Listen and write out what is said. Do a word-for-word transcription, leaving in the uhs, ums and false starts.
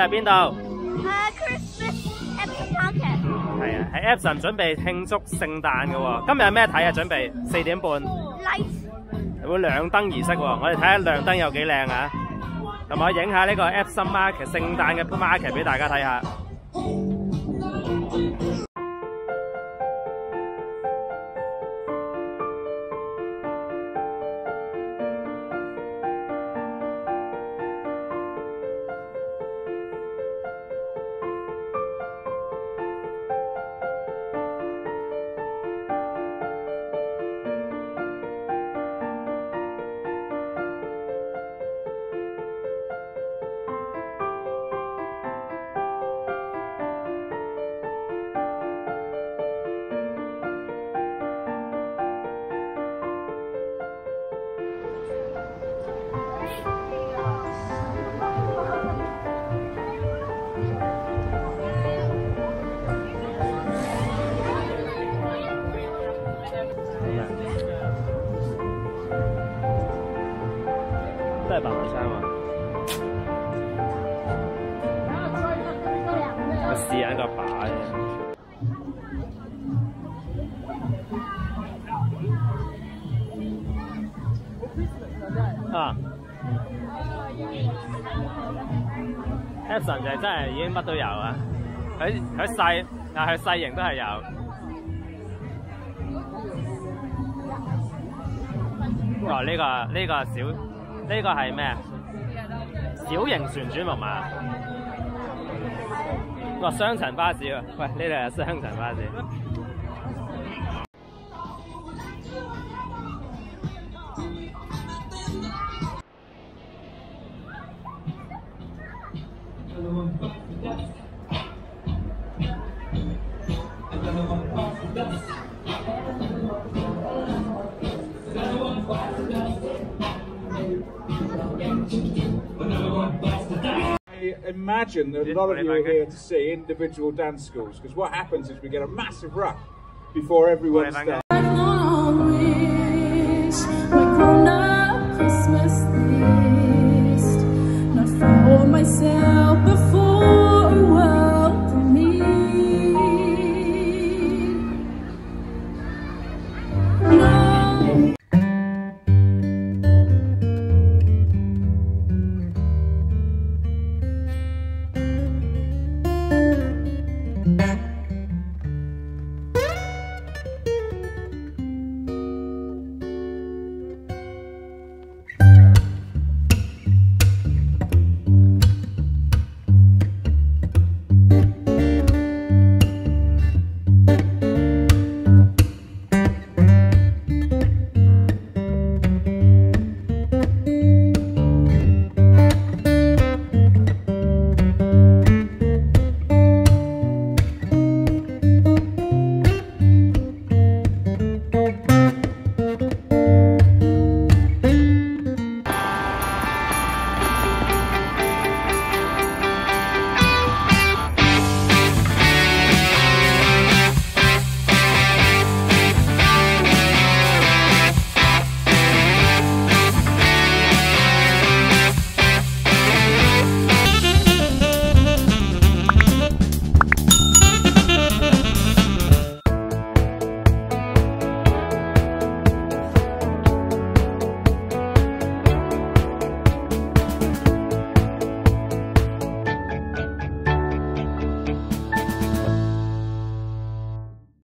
係邊度？ 誒 Christmas Epsom Market。 係啊，喺 Epsom 準備慶祝聖誕嘅喎。今日有咩睇啊？準備四點半。 Light。 會亮燈儀式喎，我哋睇下亮燈有幾靚啊！同埋影下呢個 Epsom Market 聖誕嘅 market 俾大家睇下。都係白雲山喎。我試下一個把嘅。啊 ！Epsom 就真係已經乜都有啊！佢佢細，但係佢細型都係有。哦，呢、這個呢、這個小。呢個係咩？小型旋轉木馬。哇，雙層巴士喎！喂，呢度係雙層巴士。 I imagine that a lot of you are here to see individual dance schools, because what happens is we get a massive rush before everyone starts.